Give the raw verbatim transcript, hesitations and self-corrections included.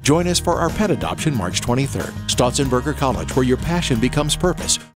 Join us for our pet adoption March twenty-third. Stautzburger College, where your passion becomes purpose.